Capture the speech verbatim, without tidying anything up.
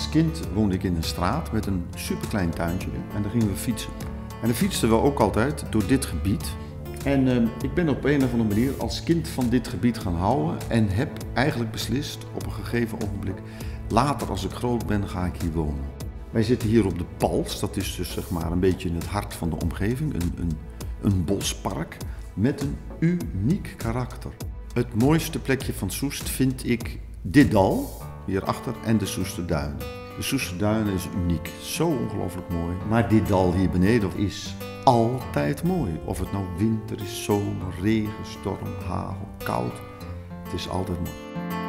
Als kind woonde ik in een straat met een superklein tuintje en daar gingen we fietsen. En dan fietsten we ook altijd door dit gebied. En uh, ik ben op een of andere manier als kind van dit gebied gaan houden en heb eigenlijk beslist op een gegeven ogenblik, later als ik groot ben ga ik hier wonen. Wij zitten hier op de Pals, dat is dus zeg maar een beetje in het hart van de omgeving, een, een, een bospark met een uniek karakter. Het mooiste plekje van Soest vind ik dit dal, hierachter, en de Soesterduinen. De Soesterduinen is uniek, zo ongelooflijk mooi. Maar dit dal hier beneden is altijd mooi. Of het nou winter is, zomer, regen, storm, hagel, koud. Het is altijd mooi.